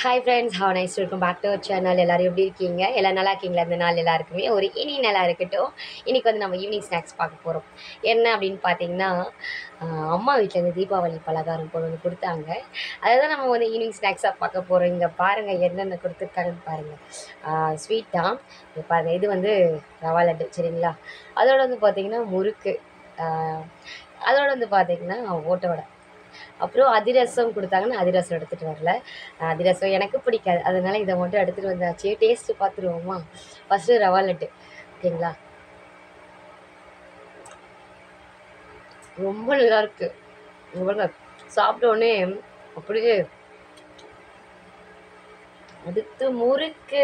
Hi friends, how nice welcome back to our channel. எல்லோரும் எப்படி இருக்கீங்க? எல்லாம் நல்லா இருக்கீங்களா? இந்த நாள் எல்லாருக்குமே ஒரு இனி நல்லா இருக்கட்டும். இன்றைக்கி வந்து நம்ம ஈவினிங் ஸ்நாக்ஸ் பார்க்க போகிறோம். என்ன அப்படின்னு பார்த்தீங்கன்னா, அம்மா வீட்டிலேருந்து தீபாவளி பலகாரம் கொண்டு வந்து கொடுத்தாங்க. அதை தான் நம்ம வந்து ஈவினிங் ஸ்நாக்ஸாக பார்க்க போகிறோம். இங்கே பாருங்கள் என்னென்ன கொடுத்துருக்காங்கன்னு பாருங்கள். ஸ்வீட் தான் இது பாருங்கள். இது வந்து ரவா லட்டு, சரிங்களா? அதோட வந்து பார்த்திங்கன்னா முறுக்கு, அதோட வந்து பார்த்திங்கன்னா ஓட்ட வடை, அப்புறம் அதிரசம் கொடுத்தாங்கன்னு அதிரசம் எடுத்துகிட்டு வரல. அதிரசம் எனக்கு பிடிக்காது, அதனால் இதை மட்டும் எடுத்துகிட்டு வந்தாச்சு. டேஸ்ட்டு பார்த்துருவோமா? ஃபஸ்ட்டு ரவா லட்டு, ஓகேங்களா? ரொம்ப நல்லாயிருக்கு. ரொம்ப சாப்பிட்டோடனே அப்படியே அடுத்து முறுக்கு.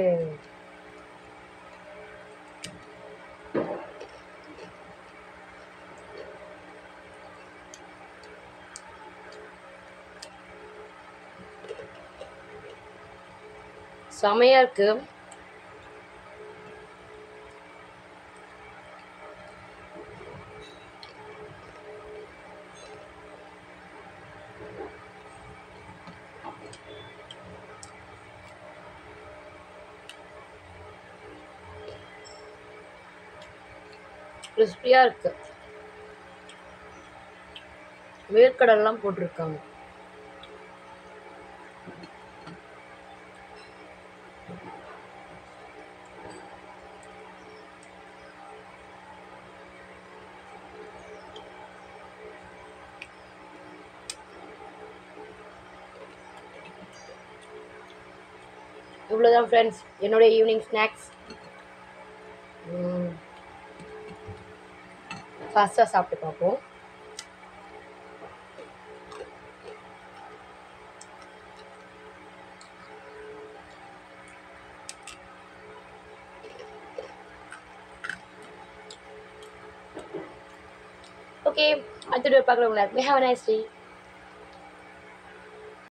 செமையாக இருக்குது. கிறிஸ்பியாக இருக்குது. வேர்க்கடலாம் போட்டிருக்காங்க. இவ்வளோதான் ஃப்ரெண்ட்ஸ் என்னுடைய ஈவினிங் ஸ்நாக்ஸ். ஃபாஸ்ட்டாக சாப்பிட்டு பார்ப்போம். ஓகே, அடுத்த வீடியோ பார்க்குறவங்களா, ஹேவ் அ நைஸ் டே.